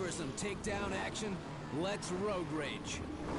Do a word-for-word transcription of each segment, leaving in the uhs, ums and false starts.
for some takedown action? Let's road rage.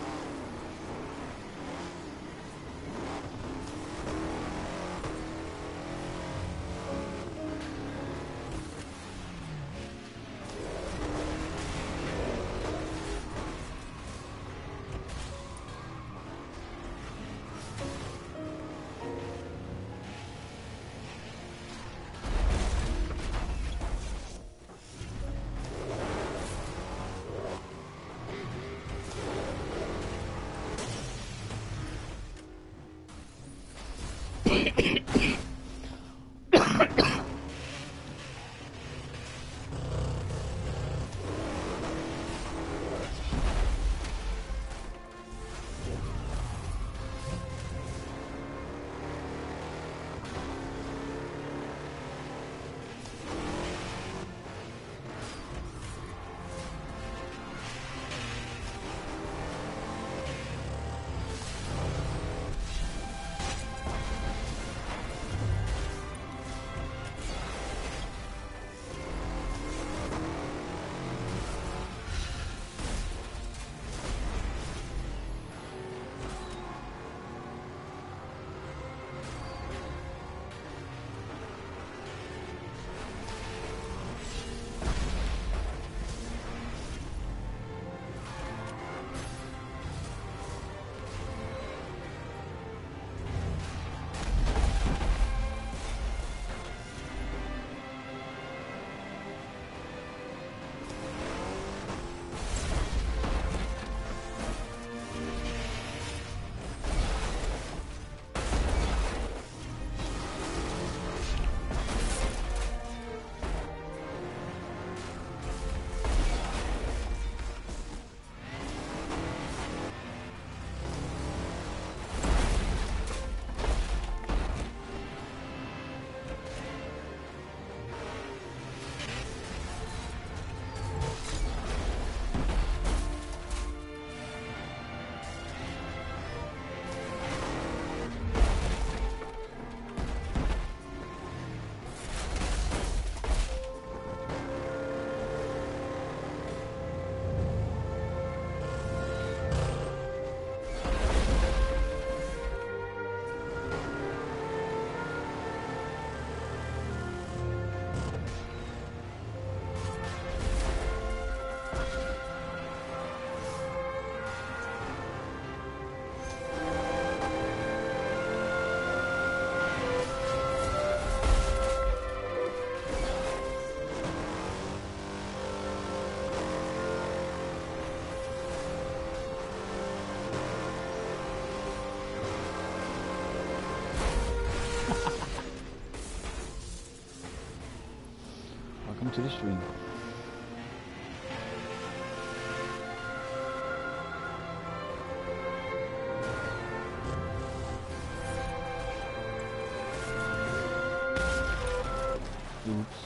To the stream. Oops.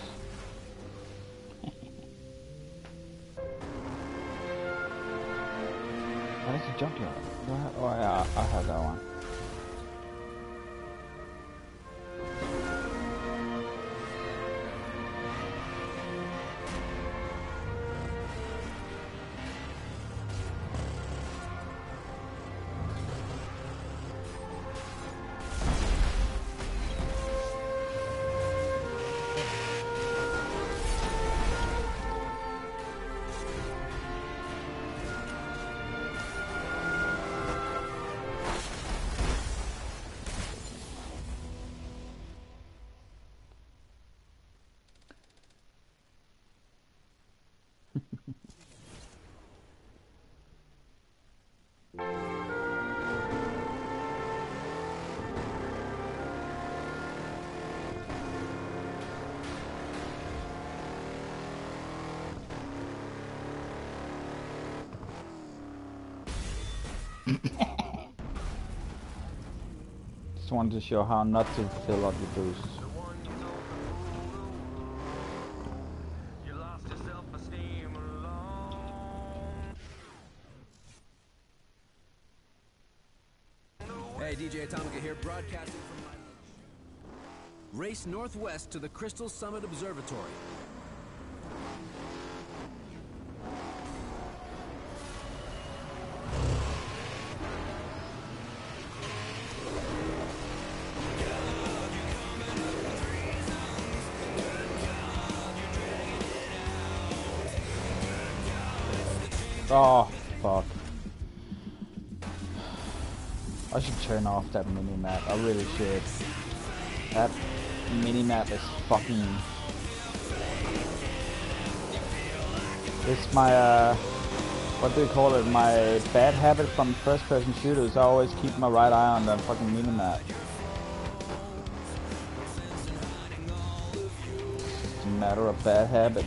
Oh, that's a junkyard. Do I have, oh yeah, I have that one. Just wanted to show how not to fill up the boost. Hey, D J Atomica here, broadcasting from my... Race northwest to the Crystal Summit Observatory. Oh, fuck. I should turn off that mini-map. I really should. That mini-map is fucking... It's my, uh... what do you call it? My bad habit from first-person shooters. I always keep my right eye on that fucking mini-map. It's a matter of bad habits.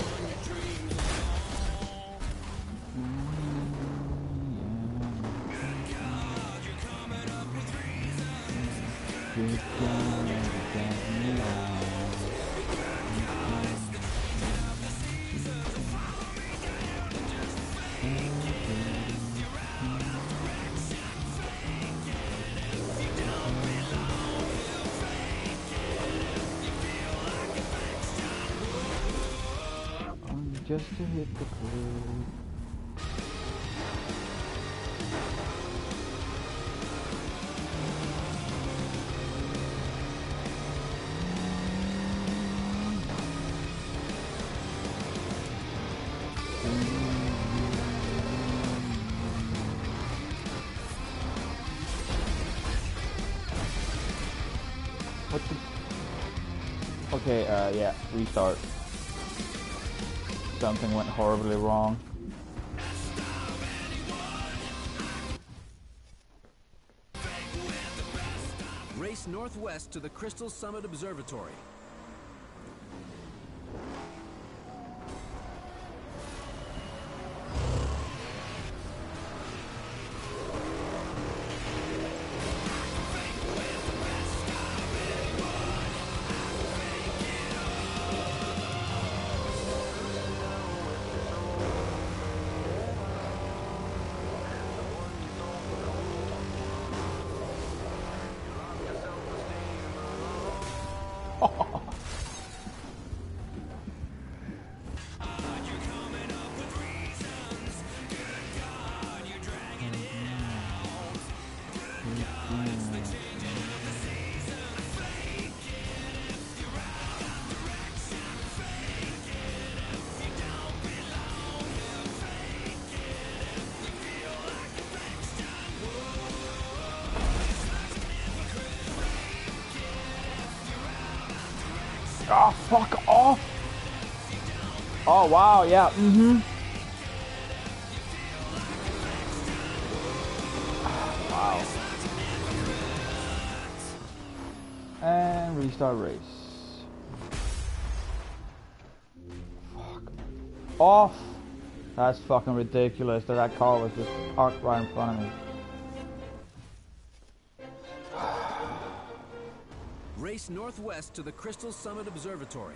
Just to hit the clue. What the? Okay, uh, yeah, restart. Something went horribly wrong. Race northwest to the Crystal Summit Observatory. Oh, fuck off! Oh, wow, yeah, mm-hmm. Wow. And restart race. Fuck off! That's fucking ridiculous that that car was just parked right in front of me. Race northwest to the Crystal Summit Observatory.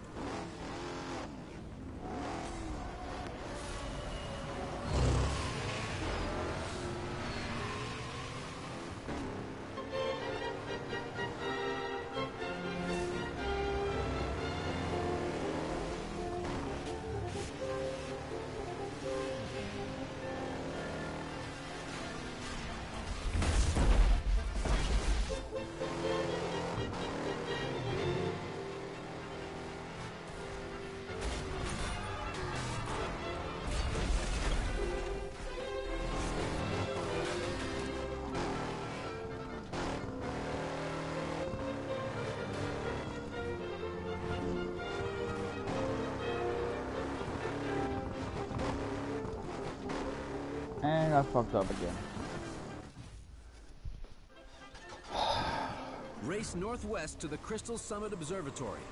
And I fucked up again. Race northwest to the Crystal Summit Observatory.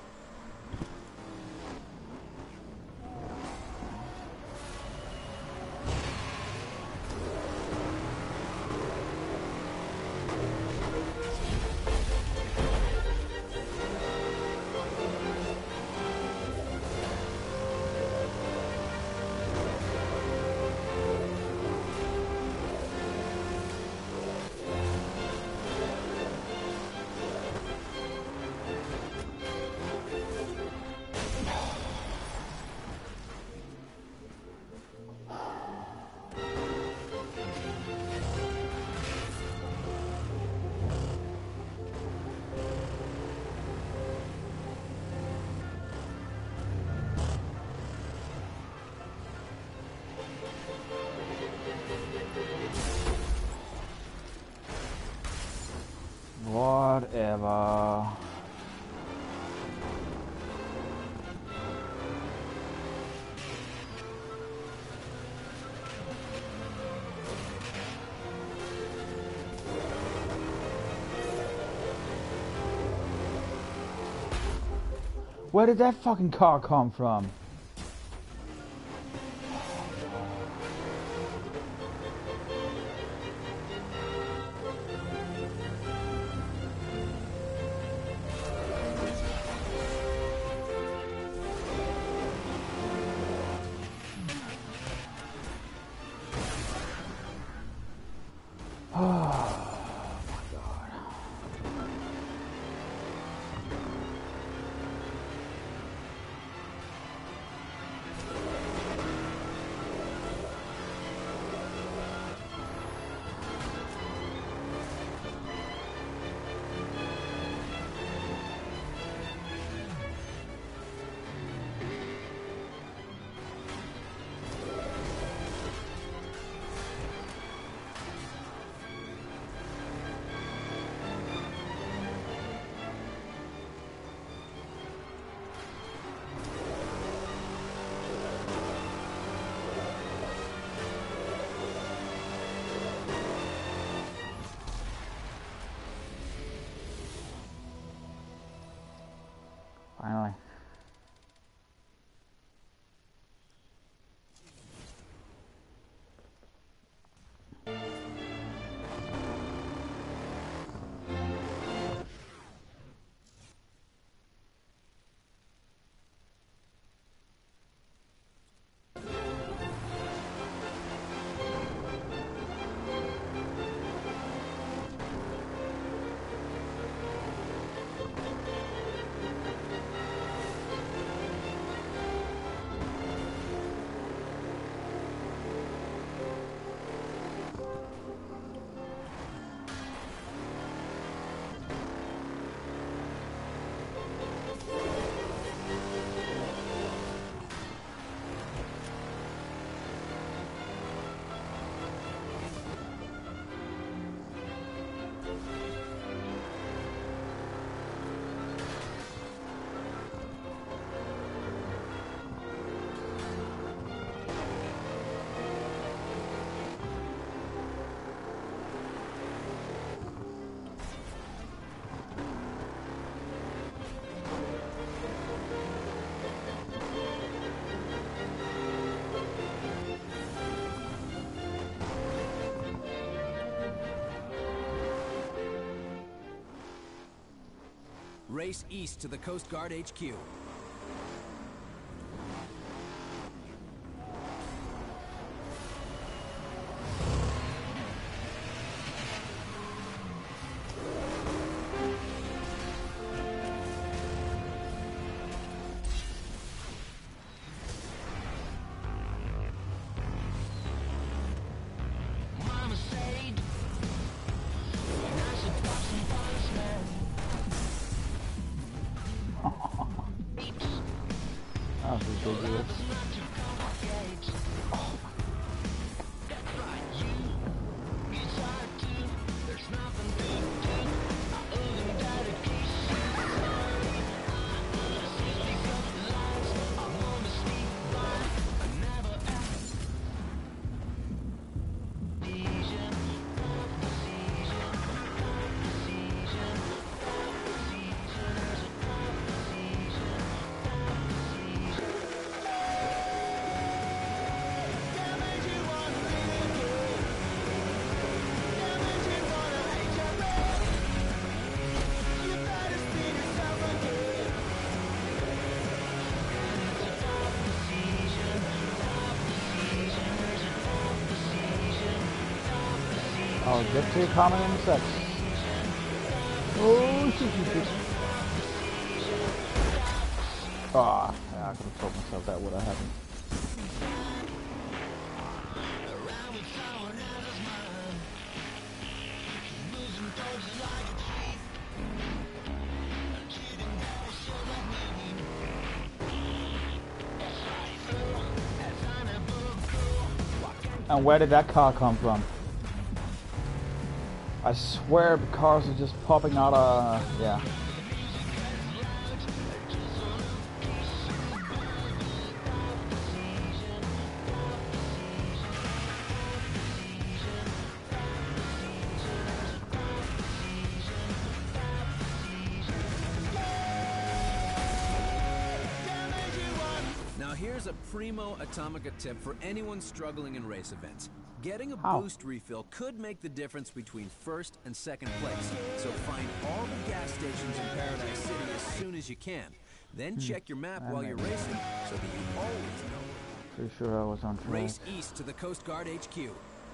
whatever. Where did that fucking car come from? Finally. Race east to the Coast Guard H Q. I'll get to your comment in a sec. Oh, shit, shit, shit. Ah, yeah, I could have told myself that would have happened. And where did that car come from? I swear the cars are just popping out of... yeah. Here's a primo Atomica tip for anyone struggling in race events. Getting a How? boost refill could make the difference between first and second place. So find all the gas stations in Paradise City as soon as you can. Then Hmm. check your map That while you're makes racing so that you always know. Pretty sure I was on track. Race east to the Coast Guard H Q.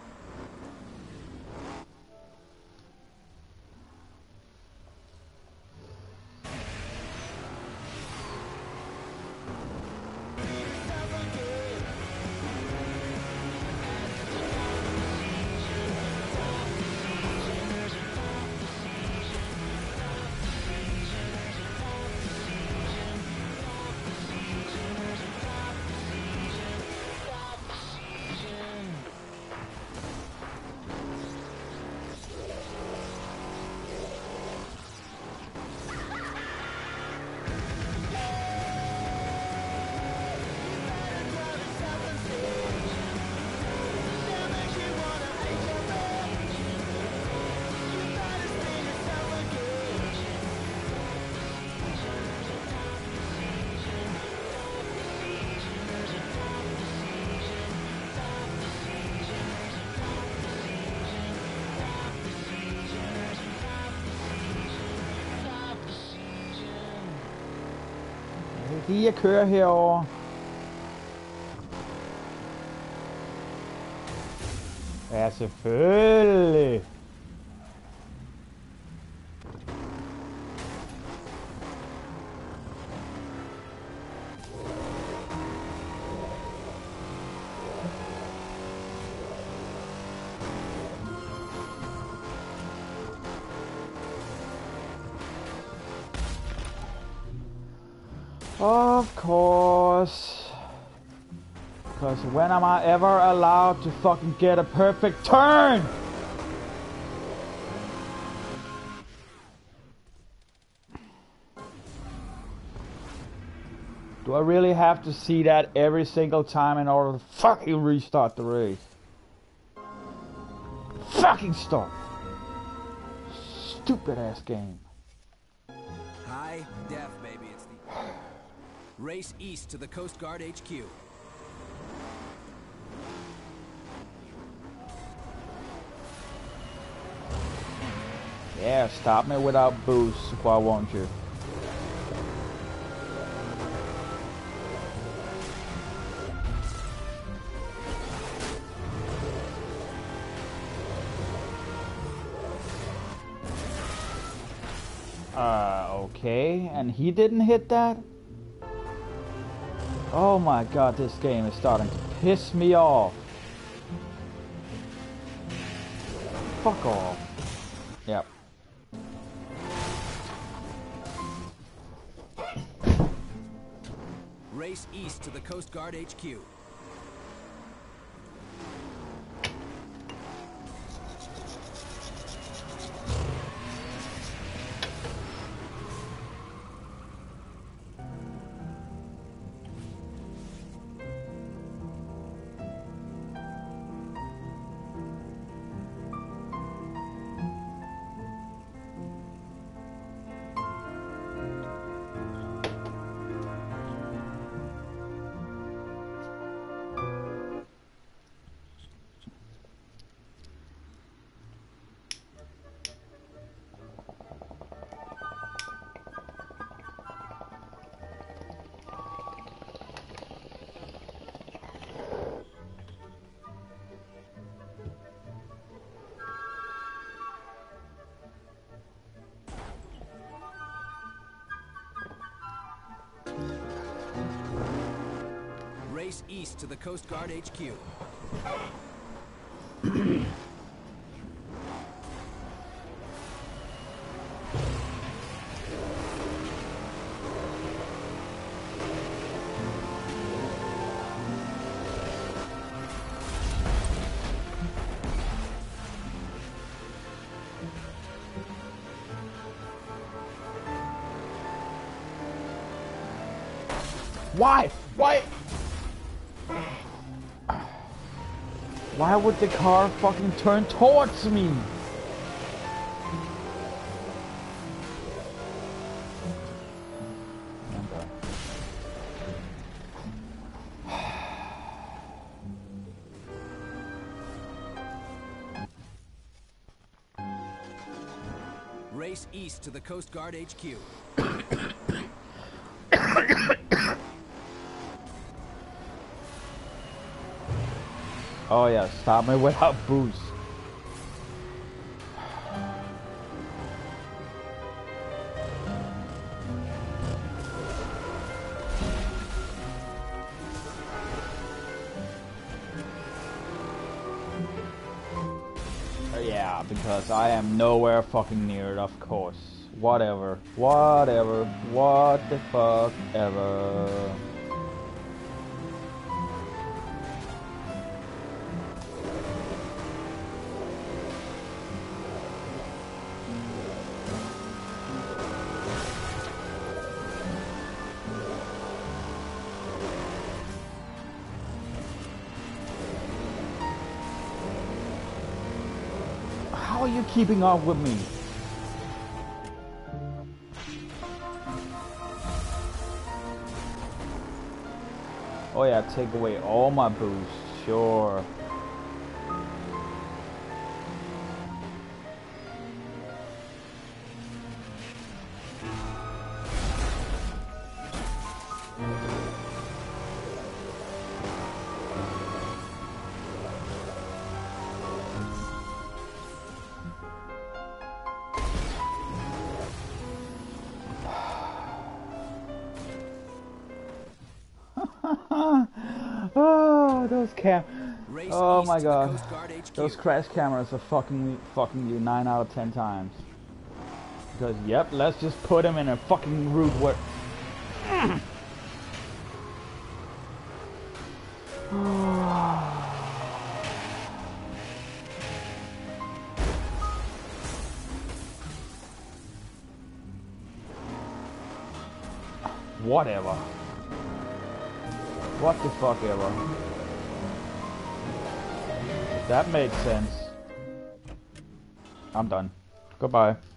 Lige at køre herover. Ja, selvfølgelig. Of course. Because when am I ever allowed to fucking get a perfect turn? Do I really have to see that every single time in order to fucking restart the race? Fucking stop. Stupid ass game. High def, baby. It's the race east to the Coast Guard H Q. Yeah, stop me without boost, why won't you? Uh, okay, and he didn't hit that? Oh my god, this game is starting to piss me off. Fuck off. Yep. Race east to the Coast Guard H Q. Race east to the Coast Guard H Q. Why? Why? Why would the car fucking turn towards me? Race east to the Coast Guard H Q. Oh yeah, stop me without boost. Yeah, because I am nowhere fucking near it, of course. Whatever, whatever, what the fuck ever. How are you keeping up with me? Oh yeah, take away all my boosts, sure. Oh, those cam. Oh my god. Those crash cameras are fucking fucking you nine out of ten times. Because yep, let's just put them in a fucking route where. Whatever. What the fuck ever. That made sense. I'm done. Goodbye.